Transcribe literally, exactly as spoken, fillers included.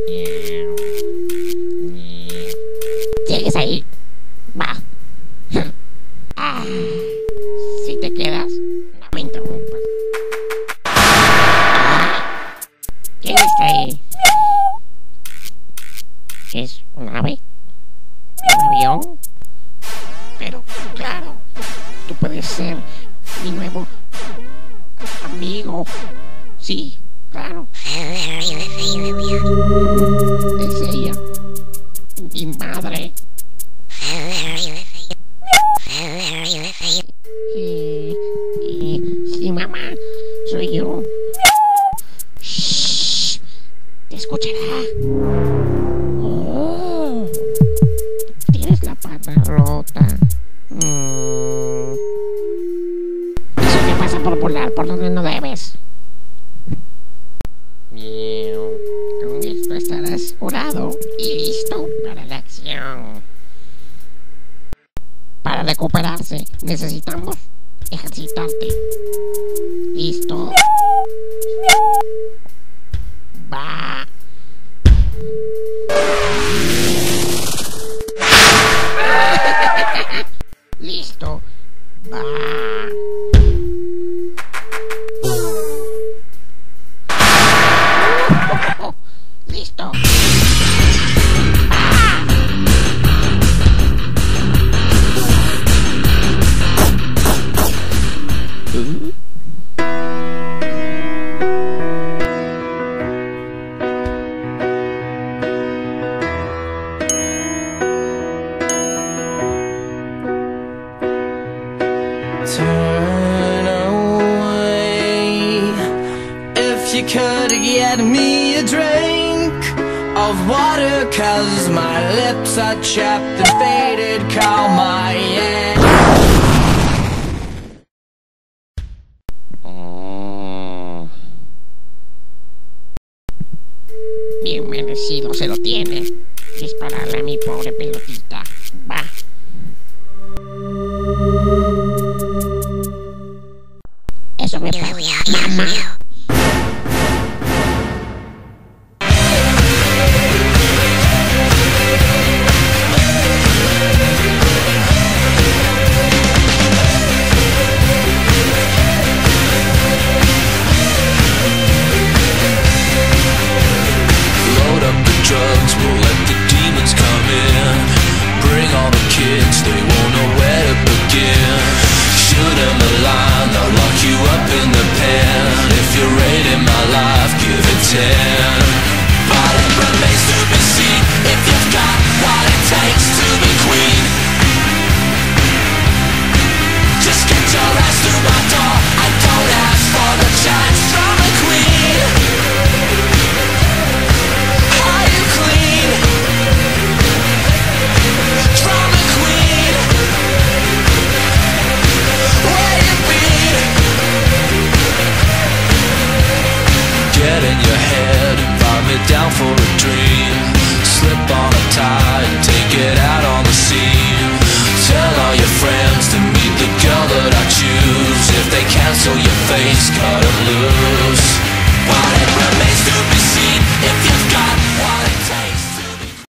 ¿Sigues ahí? Va. Ah, si te quedas, no me interrumpas. Ah, ¿quién está ahí? ¿Es un ave? ¿Un avión? Pero claro, tú puedes ser mi nuevo amigo. Sí, claro. Es ella, mi madre. Y, y, y mamá, soy yo. Shh, te escuchará. Oh, tienes la pata rota. Mm. Eso te pasa por volar por donde no debes. Miau. Con esto estarás curado y listo para la acción. Para recuperarse necesitamos ejercitarte. ¿Listo? Va. Listo. Va. Listo. Turn away. If you could get me a drink of water, 'cause my lips are chapped and faded. Call my end. Oh. Bien merecido se lo tiene. Dispararle a mi pobre pelotita. Va. Eso me pasa, mamá.